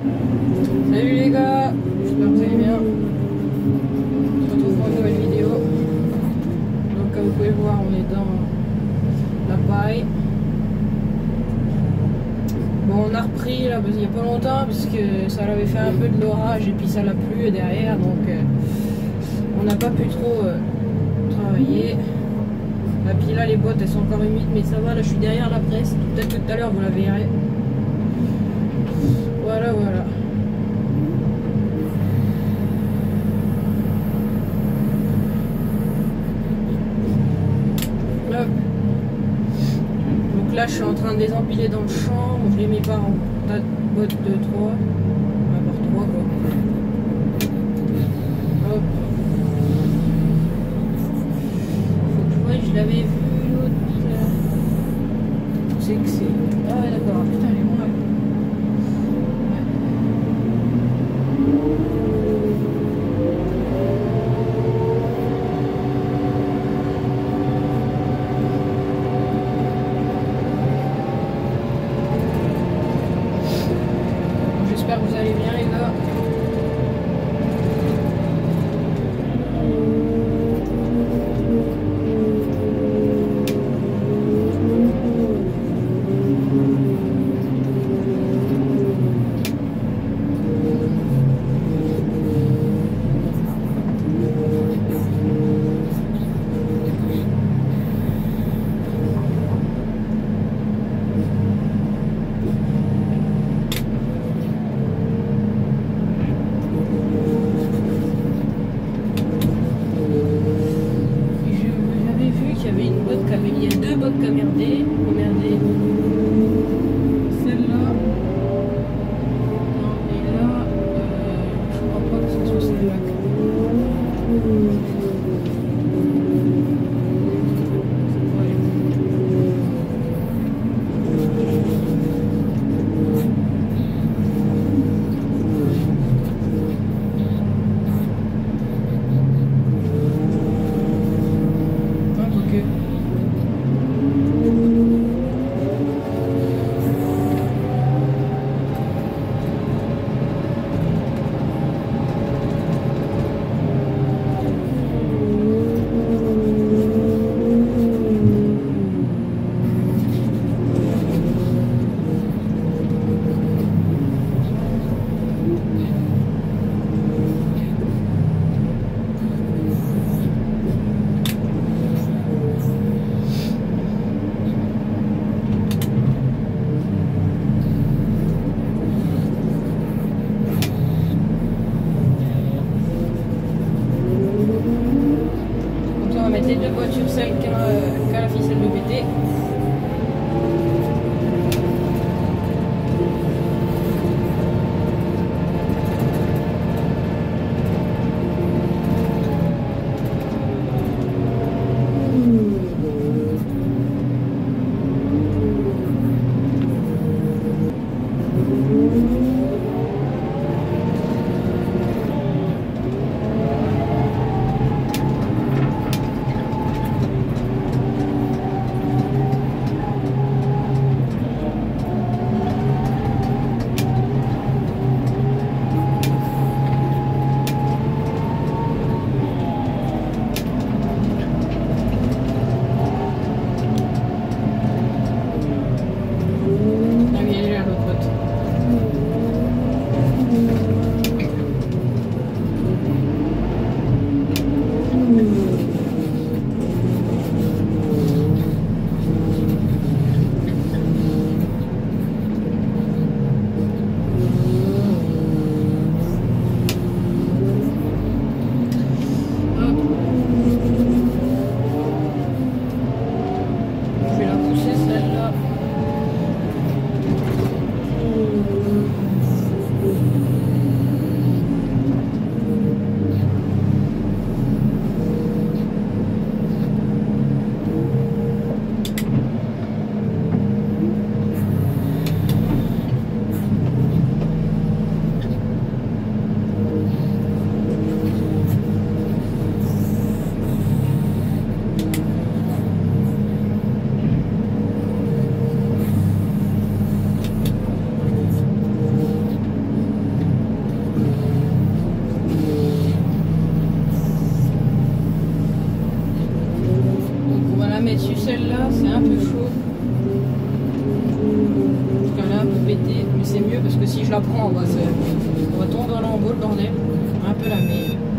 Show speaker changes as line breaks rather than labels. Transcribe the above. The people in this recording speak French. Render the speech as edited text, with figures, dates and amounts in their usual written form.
Salut les gars, j'espère que vous allez bien. On se retrouve pour une nouvelle vidéo. Donc comme vous pouvez voir, on est dans la paille. Bon, on a repris là, il n'y a pas longtemps parce que ça avait fait un peu de l'orage et puis ça l'a plu derrière, donc on n'a pas pu trop travailler. Et puis là les bottes elles sont encore humides, mais ça va, là je suis derrière la presse. Peut-être tout à l'heure vous la verrez. Voilà. Hop. Donc là je suis en train de les empiler dans le champ. Je les mets pas en tas de bottes de 3. On va avoir 3 quoi. Hop. Faut que je vois, je l'avais vu l'autre. C'est que c'est. Ah ouais d'accord, putain elle est loin. J'espère que vous allez bien les gars. Il y a 2 bottes qui ont merdé. Celle-là. Non, et là, je crois pas que ce soit celle-là. Les 2 bottes sur celle qui a la ficelle de pété. c'est un peu chaud. Elle est un peu pétée, mais c'est mieux parce que si je la prends, on va tomber en lambeaux le bordel. Un peu la meilleure.